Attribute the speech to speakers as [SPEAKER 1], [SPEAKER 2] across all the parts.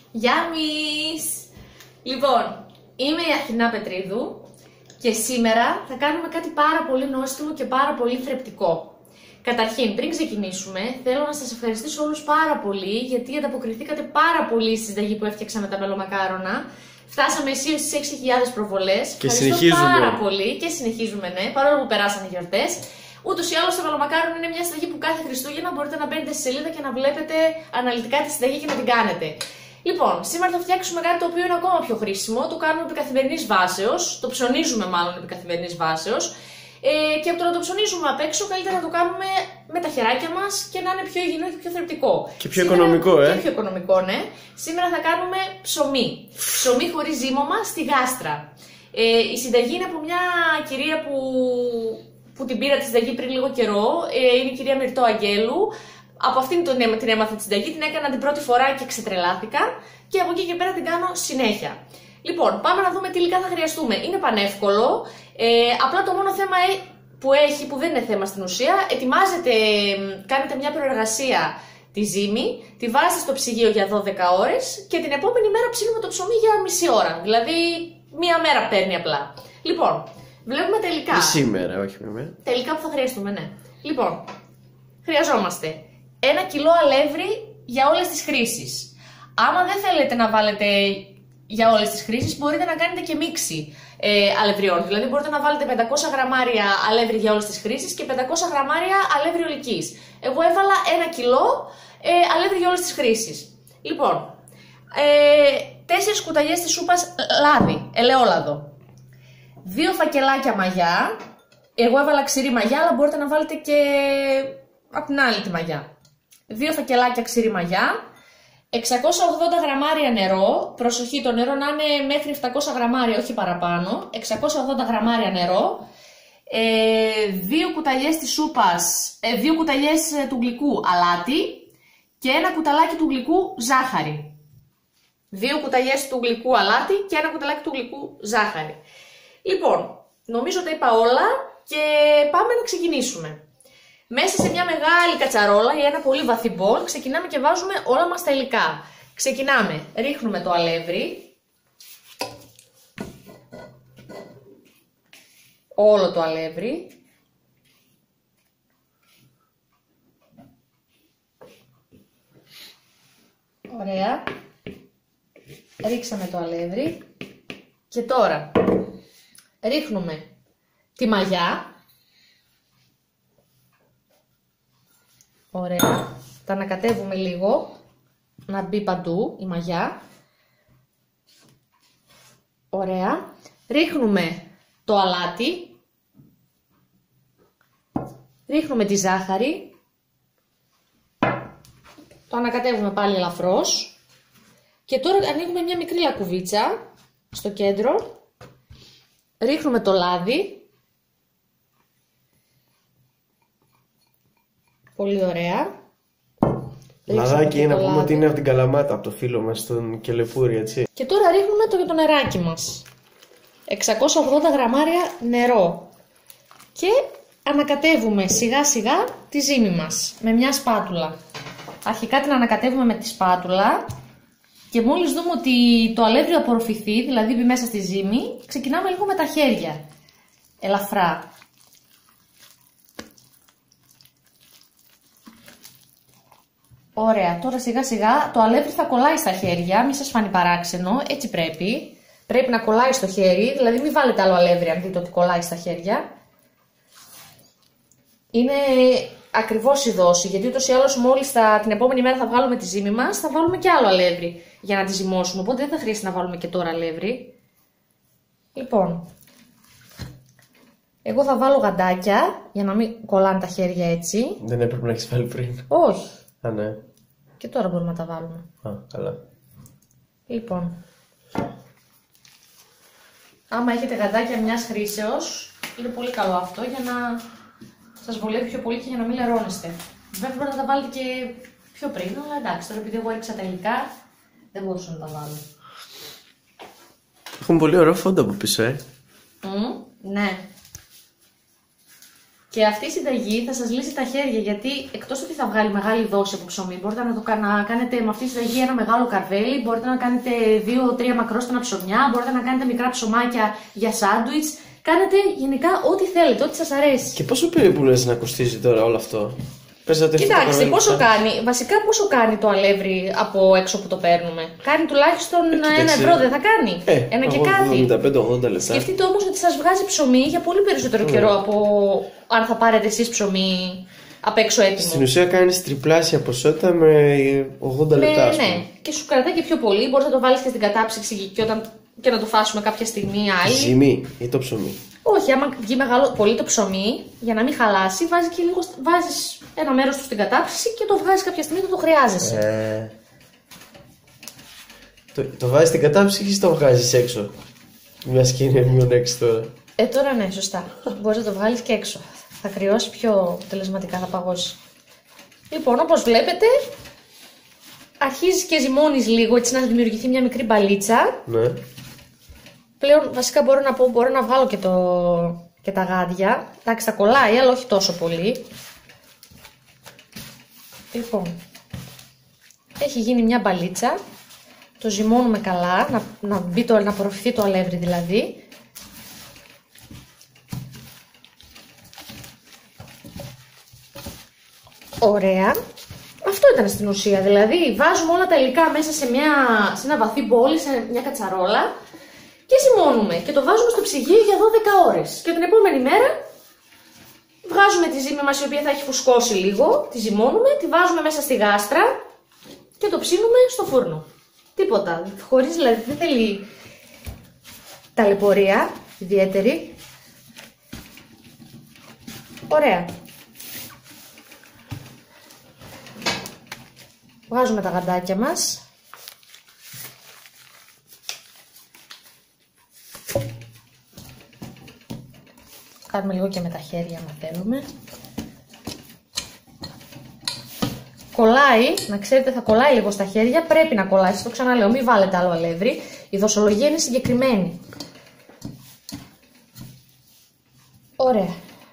[SPEAKER 1] Γιάμις! Λοιπόν, είμαι η Αθηνά Πετρίδου και σήμερα θα κάνουμε κάτι πάρα πολύ νόστιμο και πάρα πολύ θρεπτικό. Καταρχήν, πριν ξεκινήσουμε, θέλω να σας ευχαριστήσω όλους πάρα πολύ γιατί ανταποκριθήκατε πάρα πολύ στη συνταγή που έφτιαξα με τα μελομακάρονα. Φτάσαμε αισίως στις 6.000 προβολές.
[SPEAKER 2] Και συνεχίζουμε.
[SPEAKER 1] Πάρα πολύ και συνεχίζουμε, ναι, παρόλο που περάσαν οι γιορτές. Ούτως ή άλλως το μελομακάρονα είναι μια συνταγή που κάθε Χριστούγεννα μπορείτε να μπαίνετε στη σελίδα και να βλέπετε αναλυτικά τη συνταγή και να την κάνετε. Λοιπόν, σήμερα θα φτιάξουμε κάτι το οποίο είναι ακόμα πιο χρήσιμο. Το κάνουμε επί καθημερινής βάσεως. Το ψωνίζουμε μάλλον επί καθημερινής βάσεως. Και από το να το ψωνίζουμε απ' έξω, καλύτερα να το κάνουμε με τα χεράκια μας και να είναι πιο υγιεινό και πιο θρεπτικό.
[SPEAKER 2] Και πιο οικονομικό,
[SPEAKER 1] Και πιο οικονομικό, ναι. Σήμερα θα κάνουμε ψωμί. Ψωμί χωρίς ζύμωμα στη γάστρα. Η συνταγή είναι από μια κυρία που την πήρα τη συνταγή πριν λίγο καιρό. Είναι η κυρία Μυρτώ Αγγέλου. Από αυτήν την έμαθα τη συνταγή, την έκανα την πρώτη φορά και ξετρελάθηκα. Και από εκεί και πέρα την κάνω συνέχεια. Λοιπόν, πάμε να δούμε τι υλικά θα χρειαστούμε. Είναι πανεύκολο. Απλά το μόνο θέμα που δεν είναι θέμα στην ουσία, ετοιμάζετε, κάνετε μια προεργασία τη ζύμη, τη βάζετε στο ψυγείο για 12 ώρες και την επόμενη μέρα ψήνουμε το ψωμί για μισή ώρα. Δηλαδή, μία μέρα παίρνει απλά. Λοιπόν, βλέπουμε τα υλικά.
[SPEAKER 2] Μισή μέρα, όχι μία μέρα.
[SPEAKER 1] Τα υλικά που θα χρειαστούμε, ναι. Λοιπόν, χρειαζόμαστε 1 κιλό αλεύρι για όλες τις χρήσεις. Άμα δεν θέλετε να βάλετε για όλες τις χρήσεις, μπορείτε να κάνετε και μίξη αλευριών. Δηλαδή, μπορείτε να βάλετε 500 γραμμάρια αλεύρι για όλες τις χρήσεις και 500 γραμμάρια αλεύρι ολικής. Εγώ έβαλα 1 κιλό αλεύρι για όλες τις χρήσεις. Λοιπόν, 4 κουταλιές της σούπας λάδι, ελαιόλαδο. 2 φακελάκια μαγιά. Εγώ έβαλα ξηρή μαγιά, αλλά μπορείτε να βάλετε και από την άλλη τη μαγιά. 2 φακελάκια ξηρή μαγιά. 680 γραμμάρια νερό, προσοχή, το νερό να είναι μέχρι 700 γραμμάρια, όχι παραπάνω, 680 γραμμάρια νερό, 2 κουταλιές της σούπας, 2 κουταλιές του γλυκού αλάτι και 1 κουταλάκι του γλυκού ζάχαρη. 2 κουταλιές του γλυκού αλάτι και 1 κουταλάκι του γλυκού ζάχαρη. Λοιπόν, νομίζω τα είπα όλα και πάμε να ξεκινήσουμε. Μέσα σε μια μεγάλη κατσαρόλα ή ένα πολύ βαθύ μπολ ξεκινάμε και βάζουμε όλα μας τα υλικά. Ξεκινάμε, ρίχνουμε το αλεύρι, όλο το αλεύρι, ωραία, ρίξαμε το αλεύρι και τώρα ρίχνουμε τη μαγιά. Ωραία, τα ανακατεύουμε λίγο, να μπει παντού η μαγιά. Ωραία, ρίχνουμε το αλάτι, ρίχνουμε τη ζάχαρη, το ανακατεύουμε πάλι ελαφρώς και τώρα ανοίγουμε μια μικρή λακκουβίτσα στο κέντρο, ρίχνουμε το λάδι. Πολύ ωραία.
[SPEAKER 2] Λαδάκι είναι να πούμε ότι είναι από την Καλαμάτα, από το φίλο μας τον Κελεπούρη, έτσι.
[SPEAKER 1] Και τώρα ρίχνουμε το νεράκι μας. 680 γραμμάρια νερό. Και ανακατεύουμε σιγά σιγά τη ζύμη μας με μια σπάτουλα. Αρχικά την ανακατεύουμε με τη σπάτουλα και μόλις δούμε ότι το αλεύρι απορροφηθεί, δηλαδή μπει μέσα στη ζύμη, ξεκινάμε λίγο με τα χέρια. Ελαφρά. Ωραία, τώρα σιγά σιγά το αλεύρι θα κολλάει στα χέρια, μην σας φανεί παράξενο, έτσι πρέπει. Πρέπει να κολλάει στο χέρι, δηλαδή μην βάλετε άλλο αλεύρι αν δείτε ότι κολλάει στα χέρια. Είναι ακριβώς η δόση, γιατί ούτως ή άλλως μόλις την επόμενη μέρα θα βγάλουμε τη ζύμη μας, θα βάλουμε και άλλο αλεύρι για να τη ζυμώσουμε, οπότε δεν θα χρειάζεται να βάλουμε και τώρα αλεύρι. Λοιπόν, εγώ θα βάλω γαντάκια για να μην κολλάνε τα χέρια έτσι.
[SPEAKER 2] Δεν έπρεπε να έχεις βάλει πριν.
[SPEAKER 1] Όχι.
[SPEAKER 2] Α, ναι.
[SPEAKER 1] Και τώρα μπορούμε να τα βάλουμε.
[SPEAKER 2] Α, καλά.
[SPEAKER 1] Λοιπόν, άμα έχετε γαντάκια μιας χρήσεως, είναι πολύ καλό αυτό για να σας βολεύει πιο πολύ και για να μην λερώνεστε. Βέβαια μπορείτε να τα βάλετε και πιο πριν, αλλά εντάξει, τώρα επειδή εγώ έριξα τα υλικά, δεν μπορούσα να τα βάλω.
[SPEAKER 2] Έχουν πολύ ωραίο φόντο από πίσω,
[SPEAKER 1] Ναι. Και αυτή η συνταγή θα σας λύσει τα χέρια, γιατί εκτός ότι θα βγάλει μεγάλη δόση από ψωμί, μπορείτε να κάνετε με αυτή τη συνταγή ένα μεγάλο καρβέλι, μπορείτε να κάνετε 2-3 μακρόστενα ψωμιά, μπορείτε να κάνετε μικρά ψωμάκια για σάντουιτς. Κάνετε γενικά ό,τι θέλετε, ό,τι σας αρέσει.
[SPEAKER 2] Και πόσο περίπου λες να κοστίζει τώρα όλο αυτό?
[SPEAKER 1] Κοιτάξτε, πόσο κάνει. Βασικά, πόσο κάνει το αλεύρι από έξω που το παίρνουμε? Κάνει τουλάχιστον 1 ευρώ, δεν θα κάνει? Ένα και κάτι.
[SPEAKER 2] 75-80 λεπτά.
[SPEAKER 1] Σκεφτείτε όμως ότι σας βγάζει ψωμί για πολύ περισσότερο καιρό από αν θα πάρετε εσείς ψωμί απ' έξω έτοιμο.
[SPEAKER 2] Στην ουσία κάνεις τριπλάσια ποσότητα με 80 λεπτά.
[SPEAKER 1] Ναι, και σου κρατάει και πιο πολύ. Μπορείς να το βάλεις και στην κατάψυξη και να το φάσουμε κάποια στιγμή άλλη.
[SPEAKER 2] Ζύμη ή το ψωμί?
[SPEAKER 1] Όχι, άμα βγει πολύ το ψωμί, για να μην χαλάσει, βάζεις ένα μέρος του στην κατάψυξη και το βγάζεις κάποια στιγμή που το χρειάζεσαι.
[SPEAKER 2] Το βάζεις στην κατάψυξη ή το βγάζεις έξω? Μιας και είναι -6 τώρα.
[SPEAKER 1] Τώρα ναι, σωστά. Μπορείς να το βγάλεις και έξω. Θα κρυώσει πιο αποτελεσματικά, θα παγώσει. Λοιπόν, όπως βλέπετε, αρχίζεις και ζυμώνεις λίγο, έτσι να δημιουργηθεί μια μικρή μπαλίτσα.
[SPEAKER 2] Ναι.
[SPEAKER 1] Πλέον βασικά μπορώ να βγάλω και τα γάντια. Εντάξει, τα κολλάει, αλλά όχι τόσο πολύ. Λοιπόν, έχει γίνει μια μπαλίτσα. Το ζυμώνουμε καλά, να απορροφηθεί το αλεύρι δηλαδή. Ωραία. Αυτό ήταν στην ουσία, δηλαδή βάζουμε όλα τα υλικά μέσα σε ένα βαθύ μπόλι, σε μια κατσαρόλα και ζυμώνουμε και το βάζουμε στο ψυγείο για 12 ώρες. Και την επόμενη μέρα βγάζουμε τη ζύμη μας, η οποία θα έχει φουσκώσει λίγο, τη ζυμώνουμε, τη βάζουμε μέσα στη γάστρα και το ψήνουμε στο φούρνο. Τίποτα, χωρίς, δηλαδή δεν θέλει ταλαιπωρία ιδιαίτερη. Ωραία. Βγάζουμε τα γαντάκια μας. Κάνουμε λίγο και με τα χέρια αν θέλουμε. Κολλάει, να ξέρετε θα κολλάει λίγο στα χέρια, πρέπει να κολλάει, σας το ξαναλέω, μην βάλετε άλλο αλεύρι. Η δοσολογία είναι συγκεκριμένη. Ωραία.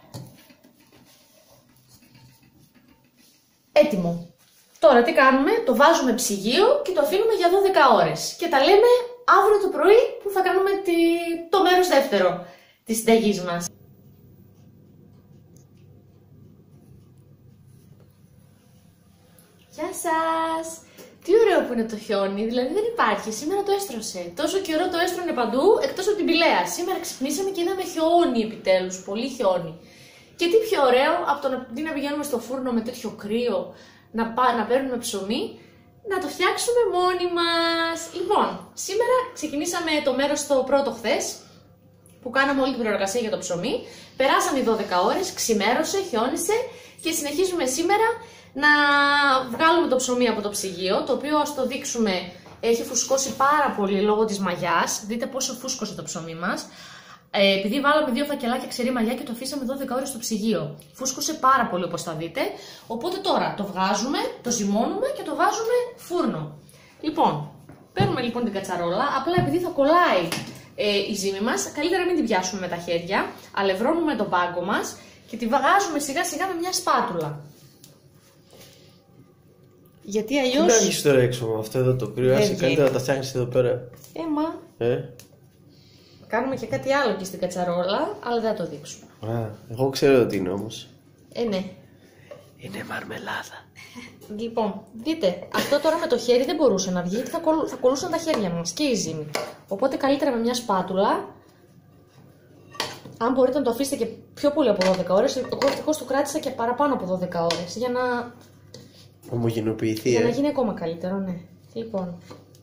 [SPEAKER 1] Έτοιμο. Τώρα τι κάνουμε, το βάζουμε ψυγείο και το αφήνουμε για 12 ώρες. Και τα λέμε αύριο το πρωί που θα κάνουμε το μέρος δεύτερο της συνταγής μας. Γεια σας! Τι ωραίο που είναι το χιόνι, δηλαδή δεν υπάρχει, σήμερα το έστρωσε. Τόσο καιρό το έστρωνε παντού, εκτός από την Πηλαία. Σήμερα ξυπνήσαμε και είδαμε χιόνι επιτέλους, πολύ χιόνι. Και τι πιο ωραίο από το να πηγαίνουμε στο φούρνο με τέτοιο κρύο, να παίρνουμε ψωμί, να το φτιάξουμε μόνοι μας. Λοιπόν, σήμερα ξεκινήσαμε το μέρος το πρώτο χθες, που κάναμε όλη την προεργασία για το ψωμί. Περάσαμε οι 12 ώρες, ξημέρωσε, χιόνισε και συνεχίζουμε σήμερα να βγάλουμε το ψωμί από το ψυγείο, το οποίο ας το δείξουμε έχει φουσκώσει πάρα πολύ λόγω της μαγιάς. Δείτε πόσο φούσκωσε το ψωμί μας. Επειδή βάλαμε 2 φακελάκια ξερή μαγιά και το αφήσαμε 12 ώρες στο ψυγείο. Φούσκωσε πάρα πολύ όπως θα δείτε. Οπότε τώρα το βγάζουμε, το ζυμώνουμε και το βάζουμε φούρνο. Λοιπόν, παίρνουμε λοιπόν την κατσαρόλα, απλά επειδή θα κολλάει η ζύμη μας, καλύτερα μην την πιάσουμε με τα χέρια. Αλευρώνουμε τον πάγκο μας και τη βγάζουμε σιγά σιγά με μια σπάτουλα. Γιατί αλλιώς.
[SPEAKER 2] Τι να έχεις τώρα έξω με αυτό εδώ το κρύο, άσε καλύτερα να τα φτιάχνεις εδώ πέρα.
[SPEAKER 1] Κάνουμε και κάτι άλλο και στην κατσαρόλα, αλλά δεν θα το δείξουμε.
[SPEAKER 2] Εγώ ξέρω τι είναι όμως.
[SPEAKER 1] Ναι.
[SPEAKER 2] Είναι μαρμελάδα.
[SPEAKER 1] Λοιπόν, δείτε, αυτό τώρα με το χέρι δεν μπορούσε να βγει, γιατί θα κολλούσαν τα χέρια μας και η ζύμη. Οπότε καλύτερα με μια σπάτουλα. Αν μπορείτε να το αφήσετε και πιο πολύ από 12 ώρες, εγώ ευτυχώς το κράτησα και παραπάνω από 12 ώρες, για να
[SPEAKER 2] ομογενοποιηθεί.
[SPEAKER 1] Για να γίνει ακόμα καλύτερο, ναι. Λοιπόν,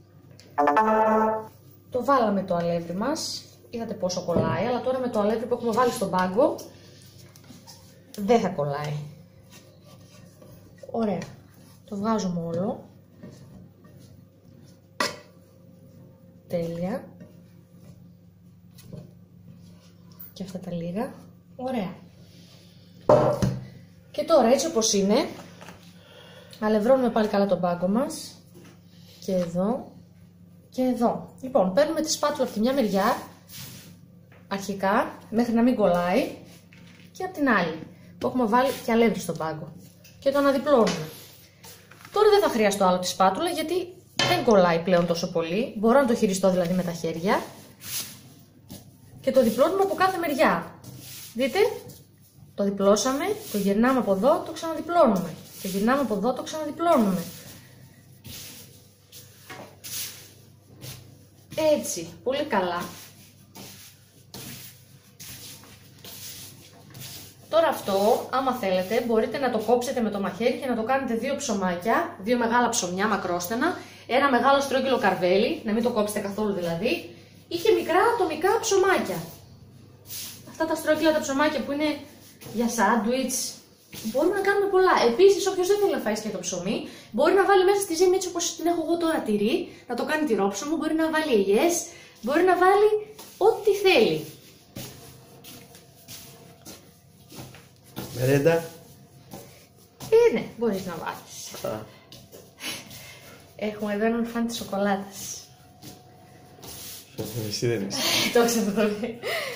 [SPEAKER 1] το βάλαμε το αλεύρι μας. Είδατε πόσο κολλάει, αλλά τώρα με το αλεύρι που έχουμε βάλει στον πάγκο δεν θα κολλάει. Ωραία. Το βγάζουμε όλο. Τέλεια. Και αυτά τα λίγα. Ωραία. Και τώρα έτσι όπως είναι, αλευρώνουμε πάλι καλά τον πάγκο μας. Και εδώ. Και εδώ. Λοιπόν, παίρνουμε τη σπάτουλα από τη μια μεριά, αρχικά, μέχρι να μην κολλάει, και από την άλλη. που έχουμε βάλει και αλεύρι στον πάγκο. Και το αναδιπλώνουμε. Τώρα δεν θα χρειαστώ άλλο τη σπάτουλα γιατί δεν κολλάει πλέον τόσο πολύ. Μπορώ να το χειριστώ δηλαδή με τα χέρια. Και το διπλώνουμε από κάθε μεριά. Δείτε, το διπλώσαμε, το γυρνάμε από εδώ, το ξαναδιπλώνουμε. Το γυρνάμε από εδώ, το ξαναδιπλώνουμε. Έτσι, πολύ καλά. Τώρα αυτό, άμα θέλετε, μπορείτε να το κόψετε με το μαχαίρι και να το κάνετε 2 ψωμάκια, 2 μεγάλα ψωμιά μακρόστενα, ένα μεγάλο στρόγγυλο καρβέλι, να μην το κόψετε καθόλου δηλαδή, ή και μικρά ατομικά ψωμάκια. Αυτά τα στρόγγυλα τα ψωμάκια που είναι για σάντουιτς, μπορούμε να κάνουμε πολλά. Επίσης, όποιος δεν θέλει να φάει σκέτο ψωμί, μπορεί να βάλει μέσα στη ζύμη έτσι όπως την έχω εγώ τώρα τυρί, να το κάνει τυρόψωμο, μπορεί να βάλει ελιές, μπορεί να βάλει ό,τι θέλει.
[SPEAKER 2] Μερέντα.
[SPEAKER 1] Ναι, μπορείς να βάλεις. Έχουμε εδώ έναν φαν της σοκολάτας.
[SPEAKER 2] Εσύ δεν είσαι.
[SPEAKER 1] Το ξέρω το λέει.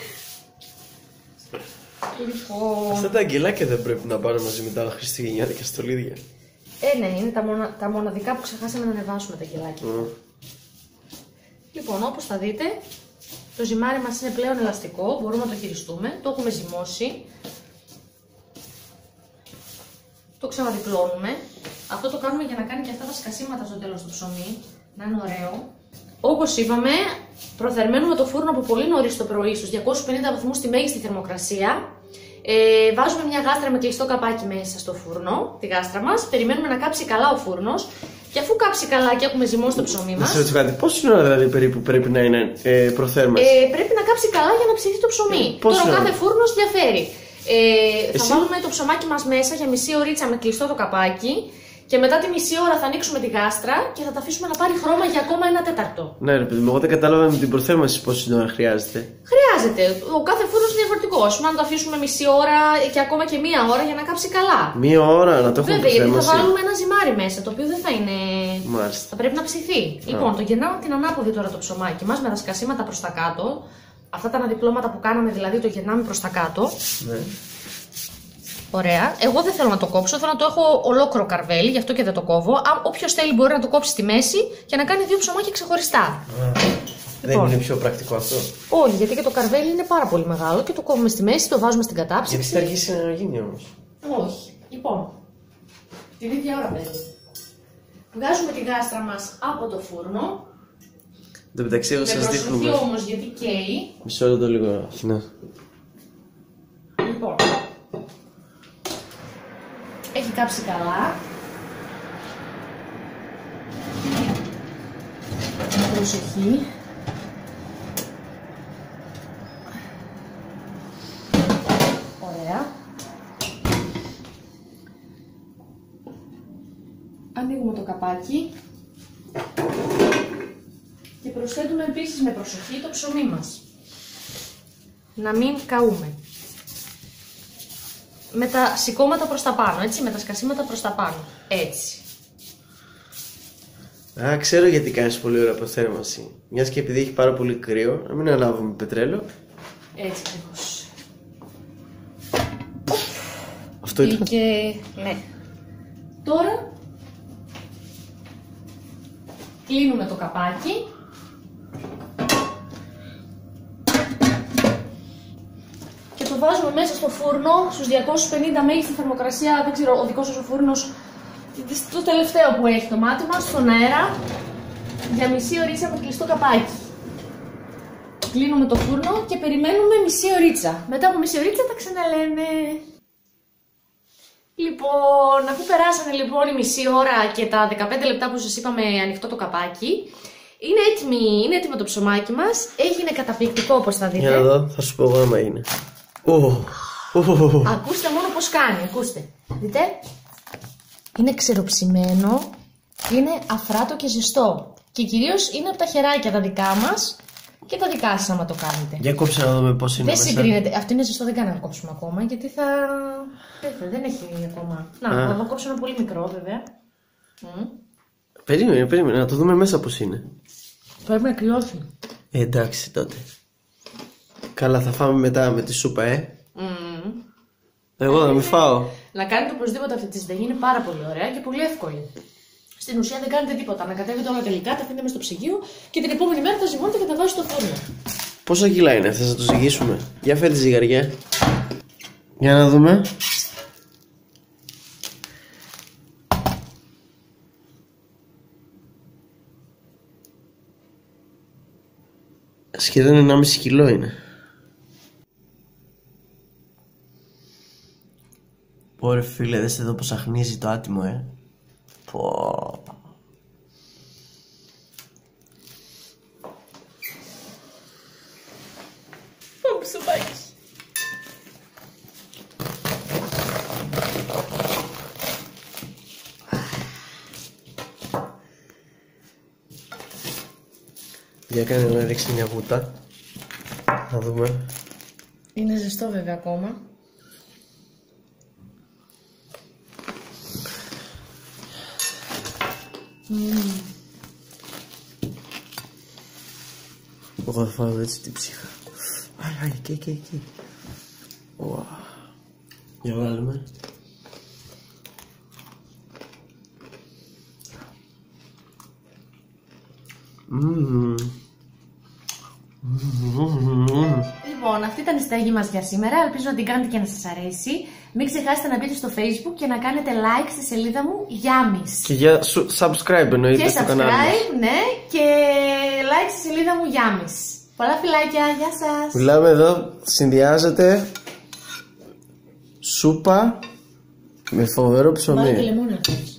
[SPEAKER 2] Αυτά τα αγγελάκια δεν πρέπει να πάνε μαζί με τα χριστουγεννιάτικα στολίδια.
[SPEAKER 1] Ναι, είναι τα μοναδικά που ξεχάσαμε να ανεβάσουμε τα αγγελάκια. Λοιπόν, όπως θα δείτε, το ζυμάρι μας είναι πλέον ελαστικό, μπορούμε να το χειριστούμε, το έχουμε ζυμώσει. Το ξαναδιπλώνουμε. Αυτό το κάνουμε για να κάνει και αυτά τα σκασίματα στο τέλος του ψωμί, να είναι ωραίο. Όπως είπαμε, προθερμαίνουμε το φούρνο από πολύ νωρίς το πρωί, στους 250 βαθμούς στη μέγιστη θερμοκρασία. Βάζουμε μια γάστρα με κλειστό καπάκι μέσα στο φούρνο, τη γάστρα μας. Περιμένουμε να κάψει καλά ο φούρνος. Και αφού κάψει καλά και έχουμε ζυμώσει το ψωμί μας.
[SPEAKER 2] Να σας κάτι, πόση ώρα δηλαδή περίπου πρέπει να είναι προθέρμανση?
[SPEAKER 1] Πρέπει να κάψει καλά για να ψηθεί το ψωμί. Τώρα ο κάθε φούρνος διαφέρει. Θα βάλουμε το ψωμάκι μας μέσα για μισή ωρίτσα με κλειστό το καπάκι. Και μετά τη μισή ώρα θα ανοίξουμε τη γάστρα και θα τα αφήσουμε να πάρει χρώμα για ακόμα 1/4.
[SPEAKER 2] Ναι, ρε παιδί μου, εγώ δεν κατάλαβα με την προθέρμανση πόση ώρα χρειάζεται.
[SPEAKER 1] Χρειάζεται. Ο κάθε φούρνος είναι διαφορετικό. Α πούμε, αν το αφήσουμε μισή ώρα και ακόμα και 1 ώρα για να κάψει καλά.
[SPEAKER 2] 1 ώρα να το έχουμε
[SPEAKER 1] βέβαια, γιατί
[SPEAKER 2] προθέρμανση.
[SPEAKER 1] θα βάλουμε ένα ζυμάρι μέσα, το οποίο δεν θα είναι.
[SPEAKER 2] Μάλιστα.
[SPEAKER 1] Θα πρέπει να ψηθεί. Λοιπόν, το γυρνάμε την ανάποδη τώρα το ψωμάκι μας με τα σκασίματα προς τα κάτω. Αυτά τα αναδιπλώματα που κάναμε δηλαδή το γυρνάμε προς τα κάτω.
[SPEAKER 2] Ναι.
[SPEAKER 1] Ωραία. Εγώ δεν θέλω να το κόψω, θέλω να το έχω ολόκληρο καρβέλι, γι' αυτό και δεν το κόβω. Όποιος θέλει μπορεί να το κόψει στη μέση και να κάνει 2 ψωμάκια ξεχωριστά.
[SPEAKER 2] Δεν είναι πιο πρακτικό αυτό?
[SPEAKER 1] Όχι, γιατί και το καρβέλι είναι πάρα πολύ μεγάλο και το κόβουμε στη μέση, το βάζουμε στην κατάψυξη.
[SPEAKER 2] Γιατί θα αργήσει να γίνει όμως?
[SPEAKER 1] Όχι. Λοιπόν, την ίδια ώρα παίζει. Βγάζουμε τη γάστρα μας από το φούρνο.
[SPEAKER 2] Εν τω μεταξύ, εγώ σας δείχνουμε.
[SPEAKER 1] Με προσοχή όμως, γιατί καίει.
[SPEAKER 2] Μισό λεπτό λίγο. Ναι.
[SPEAKER 1] Λοιπόν, έχει κάψει καλά. Προσοχή. Ωραία. Ανοίγουμε το καπάκι και προσθέτουμε επίσης με προσοχή το ψωμί μας. Να μην καούμε. Με τα σηκώματα προς τα πάνω, έτσι, με τα σκασίματα προς τα πάνω, έτσι.
[SPEAKER 2] Α, ξέρω γιατί κάνεις πολύ ωραία προθέρμανση. Μιας και επειδή έχει πάρα πολύ κρύο, να μην ανάβουμε πετρέλαιο.
[SPEAKER 1] Έτσι ακριβώς.
[SPEAKER 2] Αυτό ήταν.
[SPEAKER 1] Και ναι. Τώρα κλείνουμε το καπάκι. Και το βάζουμε μέσα στο φούρνο στους 250 μέγιστη θερμοκρασία. Δεν ξέρω, ο δικός σας ο φούρνος, το τελευταίο που έχει το μάτι μας, στον αέρα, για μισή ωρίτσα με κλειστό καπάκι. Κλείνουμε το φούρνο και περιμένουμε μισή ωρίτσα. Μετά από μισή ωρίτσα τα ξαναλέμε. Λοιπόν, αφού περάσανε λοιπόν η μισή ώρα και τα 15 λεπτά που σας είπαμε ανοιχτό το καπάκι, είναι έτοιμο το ψωμάκι μας. Έγινε καταπληκτικό, όπως θα δείτε.
[SPEAKER 2] Για να δω, θα σου πω εγώ άμα είναι.
[SPEAKER 1] Ακούστε μόνο πώς κάνει, ακούστε. Δείτε, είναι ξεροψημένο, είναι αφράτο και ζεστό. Και κυρίως είναι από τα χεράκια τα δικά μας και τα δικά σας άμα το κάνετε.
[SPEAKER 2] Για κόψε να δούμε πώς είναι.
[SPEAKER 1] Δεν συγκρίνεται. Αυτό είναι ζεστό, δεν κάνει να κόψουμε ακόμα, γιατί θα. Δεν έχει ακόμα. Να, θα κόψω ένα πολύ μικρό, βέβαια.
[SPEAKER 2] Περίμενε, να το δούμε μέσα πώς είναι.
[SPEAKER 1] Πρέπει να κρυώσει.
[SPEAKER 2] Εντάξει τότε. Καλά, θα φάμε μετά με τη σούπα, Εγώ θα μην φάω.
[SPEAKER 1] Να κάνετε οπωσδήποτε αυτή τη συνταγή, είναι πάρα πολύ ωραία και πολύ εύκολη. Στην ουσία δεν κάνετε τίποτα. Ανακατεύετε όλα τα υλικά, τα αφήνετε μες στο ψυγείο και την επόμενη μέρα τα ζυμώνετε και τα βάζετε στο φούρνο.
[SPEAKER 2] Πόσα κιλά είναι, θες να το ζυγίσουμε? Για φέρε τη ζυγαριά. Για να δούμε. Σχεδόν 1,5 κιλό είναι. Ωραία φίλε, δέστε εδώ πως αχνίζει το άτιμο, Πω.
[SPEAKER 1] Σουπάκι.
[SPEAKER 2] Για κάνε να ρίξει μια βούτα. Να δούμε.
[SPEAKER 1] Είναι ζεστό βέβαια ακόμα.
[SPEAKER 2] Εγώ θα φάω έτσι την ψύχα. Άι, εκεί. Για βάλουμε.
[SPEAKER 1] Λοιπόν, αυτή ήταν η συνταγή μας για σήμερα. Ελπίζω να την κάνετε και να σας αρέσει. Μην ξεχάσετε να μπείτε στο Facebook και να κάνετε like στη σελίδα μου Yummies.
[SPEAKER 2] Και για subscribe εννοείται στο κανάλι μας.
[SPEAKER 1] Ναι, και like στη σελίδα μου Yummies. Πολλά φιλάκια, γεια σας.
[SPEAKER 2] Μιλάμε εδώ, συνδυάζεται σούπα με φοβερό ψωμί.
[SPEAKER 1] Βάλε και λεμόνι.